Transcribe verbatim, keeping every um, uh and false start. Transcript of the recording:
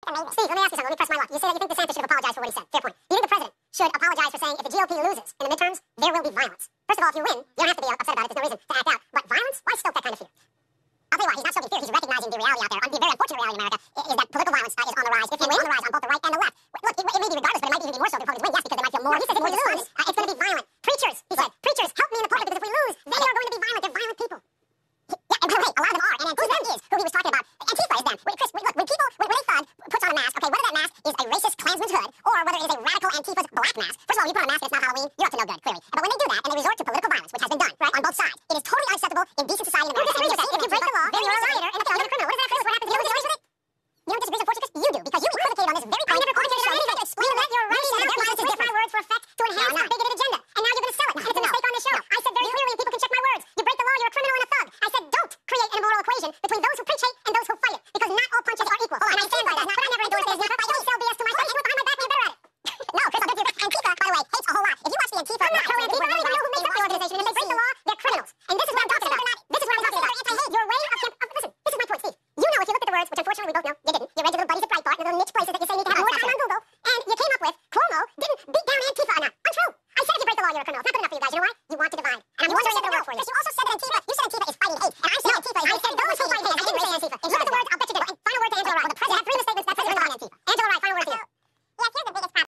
Steve, let me ask you something. Let me press my luck. You say that you think DeSantis should have apologized for what he said. Fair point. You think the president should apologize for saying if the G O P loses in the midterms, there will be violence. First of all, if you win, you don't have to be upset about it. There's no reason to act out. But violence? Why stoke that kind of fear? I'll tell you what, he's not stoking fear. He's recognizing the reality out there. The very unfortunate reality in America is that political violence uh, is on the rise. If you win, on the rise on both